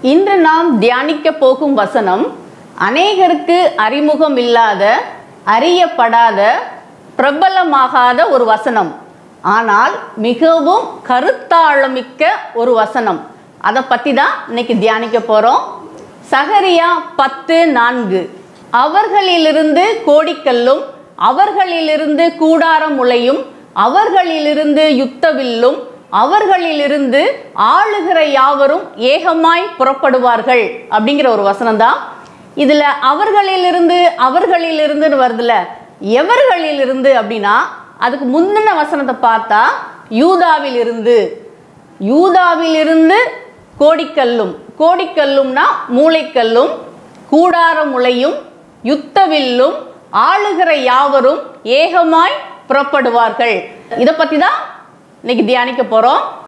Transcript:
இன்று நாம் தியானிக்க போகும் வசனம் அநேகருக்கு அறிமுகம் இல்லாத, அறியப்படாத, பிரபலமாகாத ஒரு வசனம். ஆனால் மிகவும் கருத்தாழமிக்க ஒரு வசனம். அதை பற்றி தான் இன்னைக்கு தியானிக்க போகிறோம். சகரியா 10:4. அவர்களிலிருந்து கோடிக்கல்லும், அவர்களிலிருந்து கூடார முளையும், அவர்களிலிருந்து யுத்தவில்லும், அவர்களிலிருந்து ஆளுகிற யாவரும் ஏகமாய் புறப்படுவார்கள் அப்படிங்கிற ஒரு வசனம் தான். இதில் அவர்களிலிருந்து வருதுல, எவர்களிலிருந்து அப்படின்னா அதுக்கு முந்தின வசனத்தை பார்த்தா யூதாவிலிருந்து கோடிக்கல்லும், கோடிக்கல்லும்னா மூளைக்கல்லும், கூடார முளையும், யுத்தவில்லும், ஆளுகிற யாவரும் ஏகமாய் புறப்படுவார்கள். இதை பற்றி தான் இன்னைக்கு தியானிக்க போகிறோம்.